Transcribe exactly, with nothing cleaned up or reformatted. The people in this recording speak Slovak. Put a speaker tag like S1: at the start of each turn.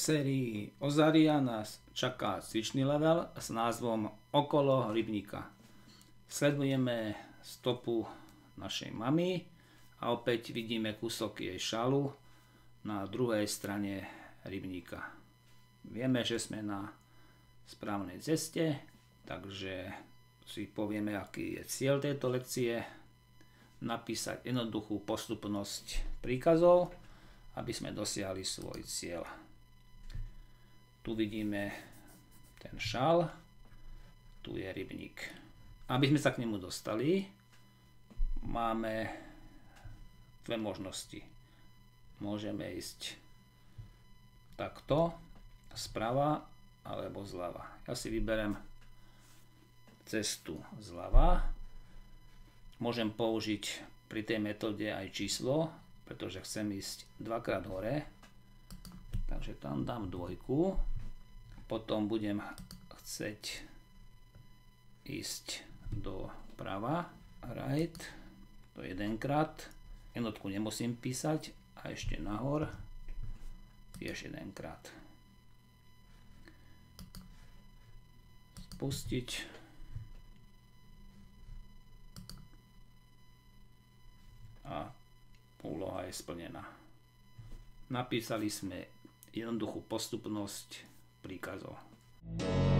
S1: sérii Ozaria nás čaká cvičný level s názvom Okolo rybníka. Sledujeme stopu našej mamy a opäť vidíme kúsok jej šalu na druhej strane rybníka. Vieme, že sme na správnej ceste, takže si povieme, aký je cieľ tejto lekcie. Napísať jednoduchú postupnosť príkazov, aby sme dosiahli svoj cieľ. Tu vidíme ten šal, tu je rybník. Aby sme sa k nemu dostali, máme dve možnosti. Môžeme ísť takto, sprava alebo zľava. Ja si vyberem cestu zľava. Môžem použiť pri tej metóde aj číslo, pretože chcem ísť dvakrát hore. Takže tam dám dvojku. Potom budem chceť ísť doprava, right, to jedenkrát. Jednotku nemusím písať a ešte nahor tiež jedenkrát. Spustiť. A úloha je splnená. Napísali sme jednoduchú postupnosť príkazov.